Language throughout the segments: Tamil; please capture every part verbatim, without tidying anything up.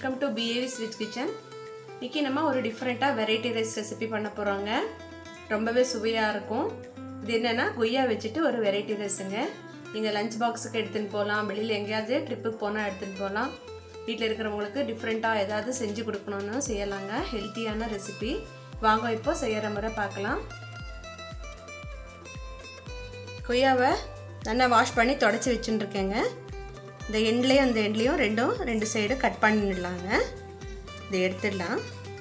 Welcome to B A V Sweet Kitchen. இன்னைக்கு நம்ம ஒரு டிஃபரண்டா வெரைட்டி ரைஸ் ரெசிபி பண்ண போறோங்க. ரொம்பவே சுவையா இருக்கும். இது என்னன்னா கொய்யா வச்சிட்டு ஒரு வெரைட்டி ரைஸ்ங்க. நீங்க லஞ்ச் பாக்ஸ்க்கு எடுத்துட்டு போலாம், வெளியில எங்கயாவது ட்ரிப்புக்கு போனா எடுத்துட்டு போலாம். வீட்ல இருக்கிறவங்களுக்கு டிஃபரண்டா ஏதாவது செஞ்சு கொடுக்கணும்னு செய்யலாங்க. ஹெல்தியான ரெசிபி. வாங்க இப்போ செய்யற முறை பார்க்கலாம். கொய்யாவை நல்லா வாஷ் பண்ணி தொடச்சி வச்சுட்டு இருக்கேங்க. இந்த எண்ட்லயும் அந்த எண்ட்லயும் ரெண்டும் ரெண்டு சைடு கட் பண்ணிடலாங்க. இதை எடுத்துடலாம்.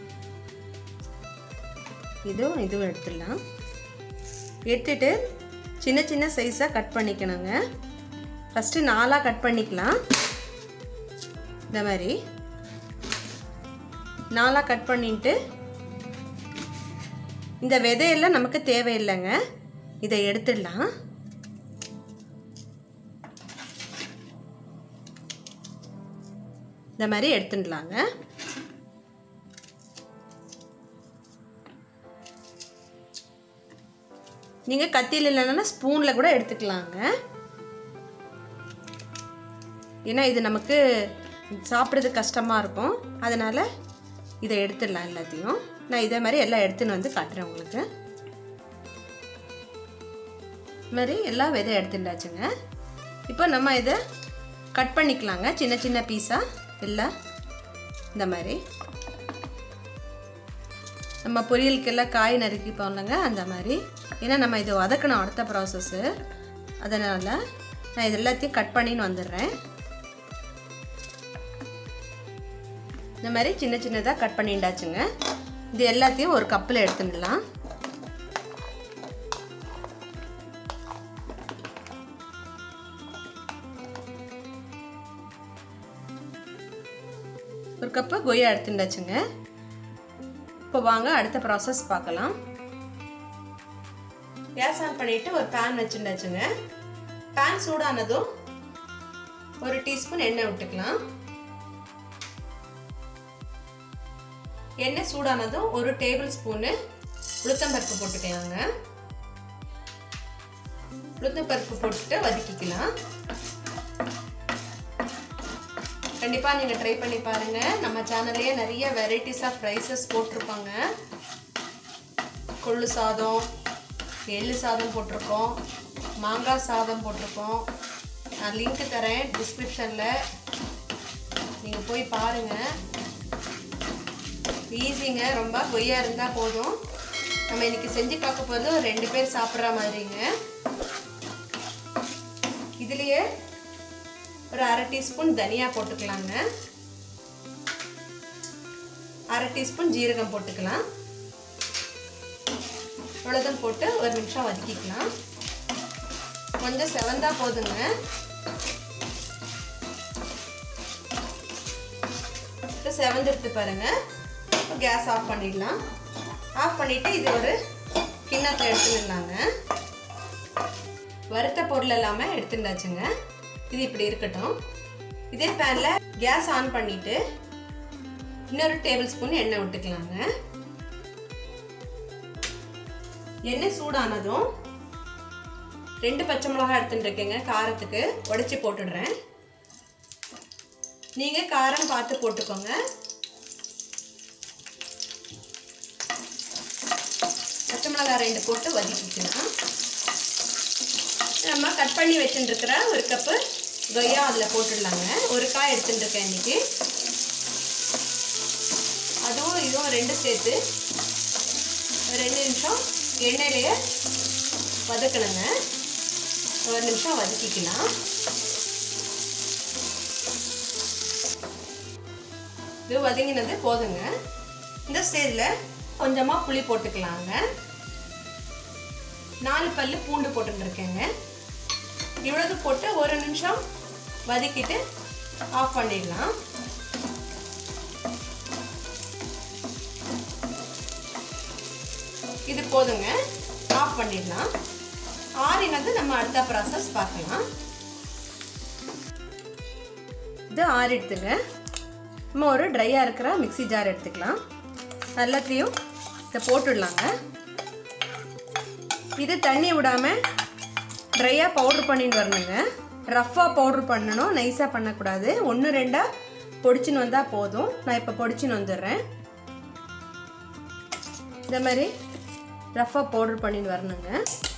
இதுவும் இதுவும் எடுத்துடலாம். எடுத்துட்டு சின்ன சின்ன சைஸாக கட் பண்ணிக்கணுங்க. ஃபஸ்ட்டு நாலாக கட் பண்ணிக்கலாம். இந்த மாதிரி நாலாக கட் பண்ணிட்டு இந்த விதையெல்லாம் நமக்கு தேவையில்லைங்க. இதை எடுத்துடலாம். இந்த மாதிரி எடுத்துடலாங்க. நீங்க கத்தியில இல்லைன்னா ஸ்பூன்ல கூட எடுத்துக்கலாங்க. ஏன்னா இது நமக்கு சாப்பிட்றது கஷ்டமா இருக்கும். அதனால இதை எடுத்துடலாம் எல்லாத்தையும். நான் இதே மாதிரி எல்லாம் எடுத்துன்னு வந்து காட்டுறேன் உங்களுக்கு. இது மாதிரி எல்லா விதை எடுத்துட்டாச்சுங்க. இப்போ நம்ம இதை கட் பண்ணிக்கலாங்க சின்ன சின்ன பீஸா எல்லாம். இந்த மாதிரி நம்ம பொரியலுக்கெல்லாம் காய் நறுக்கி போடலாங்க அந்த மாதிரி. ஏன்னா நம்ம இதை வதக்கணும் அடுத்த ப்ராசஸ்ஸு. அதனால் நான் இது எல்லாத்தையும் கட் பண்ணின்னு வந்துடுறேன். இந்த மாதிரி சின்ன சின்னதாக கட் பண்ணிண்டாச்சுங்க. இது எல்லாத்தையும் ஒரு கப்பில் எடுத்துடலாம். ஒரு கப்பு கொய்யா எடுத்துட்டாச்சுங்க. இப்போ வாங்க அடுத்த ப்ராசஸ் பார்க்கலாம். கேஸ் ஆன் பண்ணிட்டு ஒரு பேன் வச்சுட்டாச்சுங்க. பேன் சூடானதும் ஒரு டீஸ்பூன் எண்ணெய் விட்டுக்கலாம். எண்ணெய் சூடானதும் ஒரு டேபிள் ஸ்பூனு உளுத்தம்பருப்பு போட்டுக்கலாங்க. உளுத்தம்பருப்பு போட்டுட்டு வதக்கிக்கலாம். கண்டிப்பாக நீங்கள் ட்ரை பண்ணி பாருங்கள். நம்ம சேனல்லையே நிறைய வெரைட்டிஸ் ஆஃப் ரைஸஸ் போட்டிருப்பாங்க. கொள்ளு சாதம், எள்ளு சாதம் போட்டிருக்கோம், மாங்காய் சாதம் போட்டிருக்கோம். நான் லிங்க் தரேன் டிஸ்கிரிப்ஷனில், நீங்கள் போய் பாருங்கள். ஈஸிங்க, ரொம்ப கொய்யா இருந்தால் போதும். நம்ம இன்றைக்கி செஞ்சு பார்க்க போகிறது ஒரு ரெண்டு பேர் சாப்பிட்ற மாதிரிங்க. இதுலேயே ஒரு அரை டீஸ்பூன் தனியா போட்டுக்கலாங்க. அரை டீஸ்பூன் ஜீரகம் போட்டுக்கலாம். அவ்வளோதான் போட்டு ஒரு நிமிஷம் வதக்கிக்கலாம். கொஞ்சம் செவந்தா போதுங்க. செவந்தெடுத்து பாருங்க. கேஸ் ஆஃப் பண்ணிடலாம். ஆஃப் பண்ணிட்டு இது ஒரு கிண்ணத்தை எடுத்துடலாங்க. வறுத்த பொருள் எல்லாமே எடுத்துட்டாச்சுங்க. இது இப்படி இருக்கட்டும். இதே பேனில் கேஸ் ஆன் பண்ணிட்டு இன்னொரு டேபிள் ஸ்பூன் எண்ணெய் விட்டுக்கலாங்க. எண்ணெய் சூடானதும் ரெண்டு பச்சை மிளகாய் எடுத்துட்டு இருக்கேங்க. காரத்துக்கு உடைச்சி போட்டுடுறேன். நீங்க காரம் பார்த்து போட்டுக்கோங்க. பச்சை மிளகாய் ரெண்டு போட்டு வதக்கிக்கலாம். நம்ம கட் பண்ணி வச்சுட்டு இருக்கிற ஒரு கப்பு கொய்யா அதில் போட்டுடலாங்க. ஒரு காய் எடுத்துட்டு இருக்கேன் இன்னைக்கு. அதுவும் இதுவும் ரெண்டு சேர்த்து ரெண்டு நிமிஷம் எண்ணெயிலேயே வதக்கணுங்க. ஒரு நிமிஷம் வதக்கிக்கலாம். இது வதங்கினது போதுங்க. இந்த ஸ்டேஜில் கொஞ்சமாக புளி போட்டுக்கலாங்க. நாலு பல்லு பூண்டு போட்டுருக்கேங்க. இவ்வளவு போட்டு ஒரு நிமிஷம் வதக்கிட்டு ஆஃப் பண்ணிடலாம். இது போதுங்க, ஆஃப் பண்ணிடலாம். ஆறினது நம்ம அடுத்த ப்ராசஸ் பார்க்கலாம். இது ஆறிடுத்துங்க. நம்ம ஒரு ட்ரையாக இருக்கிற மிக்சி ஜார் எடுத்துக்கலாம். எல்லாத்தையும் இதை போட்டுடலாங்க. இது தண்ணி விடாமல் ட்ரையாக பவுட்ரு பண்ணிட்டு வரணுங்க. ரஃப்பாக பவுட்ரு பண்ணணும், நைஸாக பண்ணக்கூடாது. ஒன்று ரெண்டாக பொடிச்சின்னு வந்தால் போதும். நான் இப்போ பொடிச்சின்னு வந்துடுறேன். இந்த மாதிரி ரஃபாக பவுடர் பண்ணின்னு வரணுங்க.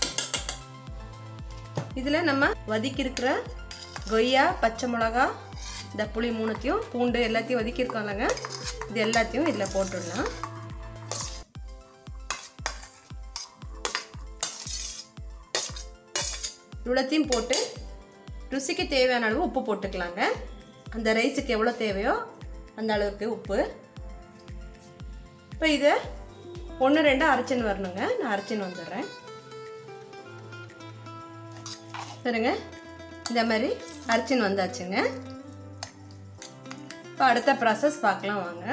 இதில் நம்ம வதக்கி இருக்கிற கொய்யா, பச்சை மிளகா, இந்த புளி மூணுத்தையும், பூண்டு எல்லாத்தையும் வதக்கியிருக்கோம்லங்க, இது எல்லாத்தையும் இதில் போட்டுடலாம். இவ்வளோத்தையும் போட்டு ருசிக்கு தேவையான அளவு உப்பு போட்டுக்கலாங்க. அந்த ரைஸுக்கு எவ்வளோ தேவையோ அந்த அளவுக்கு உப்பு. இப்போ இதை ஒன்று ரெண்டாக அரைச்சின்னு வரணுங்க. நான் அரைச்சின்னு வந்துடுறேன். சரிங்க, இந்த மாதிரி அரைச்சின்னு வந்தாச்சுங்க. இப்போ அடுத்த ப்ராசஸ் பார்க்கலாம் வாங்க.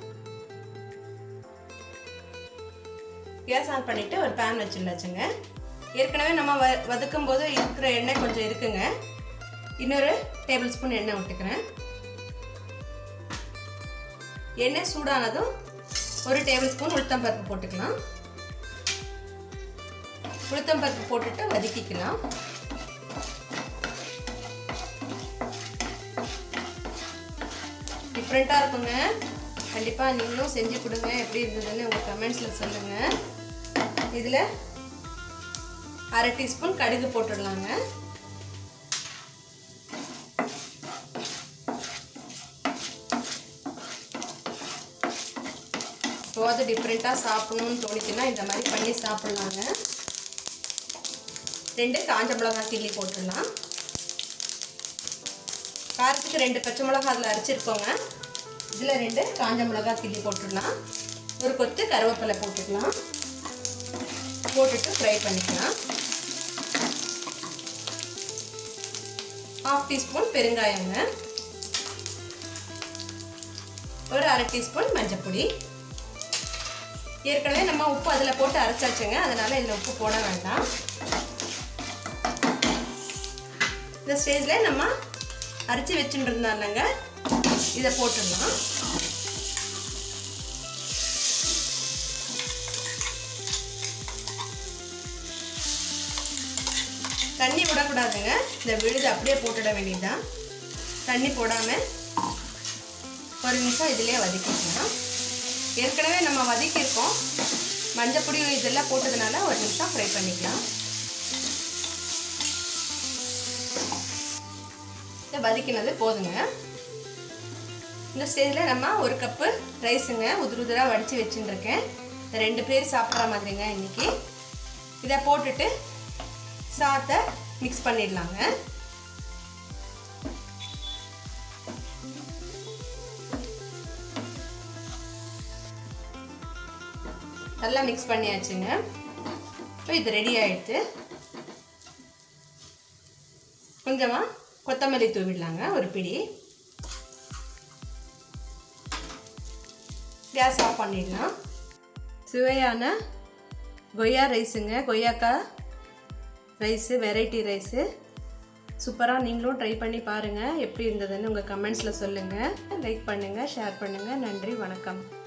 கேஸ் ஆன் பண்ணிவிட்டு ஒரு பேன் வச்சுருந்தாச்சுங்க. ஏற்கனவே நம்ம வ வதக்கும் போது இருக்கிற எண்ணெய் கொஞ்சம் இருக்குங்க. இன்னொரு டேபிள் ஸ்பூன் எண்ணெய் விட்டுக்கிறேன். எண்ணெய் சூடானதும் ஒரு டேபிள் ஸ்பூன் உளுத்தம்பருப்பு போட்டுக்கலாம். உளுத்தம்பருப்பு போட்டுட்டு வதக்கிக்கலாம். டிஃப்ரெண்ட்டாக இருக்குங்க. கண்டிப்பாக நீங்களும் செஞ்சு கொடுங்க. எப்படி இருந்ததுன்னு உங்கள் கமெண்ட்ஸில் சொல்லுங்கள். இதில் அரை டீஸ்பூன் கடுகு போட்டுடலாங்க. இப்போ அது டிஃப்ரெண்ட்டாக சாப்பிடணும்னு தோணிச்சுன்னா இந்த மாதிரி பண்ணி சாப்பிட்லாங்க. ரெண்டு காஞ்ச மிளகாய் கிள்ளி போட்டுடலாம். காரத்துக்கு ரெண்டு பச்சை மிளகாய் அதில் அரைச்சிருக்கோங்க. இதில் ரெண்டு காஞ்ச மிளகாய் கிள்ளி போட்டுடலாம். ஒரு கொத்து கருவேப்பிலை போட்டுக்கலாம். போட்டுட்டு ஃப்ரை பண்ணிக்கலாம். ஹாஃப் டீஸ்பூன் பெருங்காயங்க, ஒரு அரை டீஸ்பூன் மஞ்சப்பொடி. ஏற்கனவே நம்ம உப்பு அதில் போட்டு அரைச்சாச்சுங்க, அதனால இதில் உப்பு போட வேண்டாம். இந்த ஸ்டேஜில் நம்ம அரைச்சி வச்சுட்டு இருந்தாங்க, இதை போட்டுடலாம். தண்ணி விடக்கூடாதுங்க. இந்த விழுது அப்படியே போட்டுட வேண்டியதுதான். தண்ணி போடாமல் ஒரு நிமிஷம் இதிலே வதக்கிக்கலாம். ஏற்கனவே நம்ம வதக்கியிருக்கோம். மஞ்சப்பொடி இதெல்லாம் போட்டதுனால ஒரு நிமிஷம் ஃப்ரை பண்ணிக்கலாம். இதை வதக்கினது போதுங்க. இந்த ஸ்டேஜில் நம்ம ஒரு கப்பு ரைஸுங்க உதிர உதிராக வடித்து வச்சுட்டுருக்கேன். ரெண்டு பேர் சாப்பிட்ற மாதிரிங்க இன்றைக்கி. இதை போட்டுட்டு சாத்தை மிக்ஸ் பண்ணிடலாங்க. நல்லா மிக்ஸ் பண்ணியாச்சுங்க. இப்போ இது ரெடி ஆகிடுது. கொஞ்சமாக கொத்தமல்லி தூவிடலாங்க, ஒரு பிடி. கேஸ் ஆஃப் பண்ணிடலாம். சுவையான கொய்யா ரைஸுங்க, கொய்யாக்காய் ரைஸு, வெரைட்டி ரைஸு. சூப்பராக நீங்களும் ட்ரை பண்ணி பாருங்கள். எப்படி இருந்ததுன்னு உங்கள் கமெண்ட்ஸில் சொல்லுங்கள். லைக் பண்ணுங்கள், ஷேர் பண்ணுங்கள். நன்றி, வணக்கம்.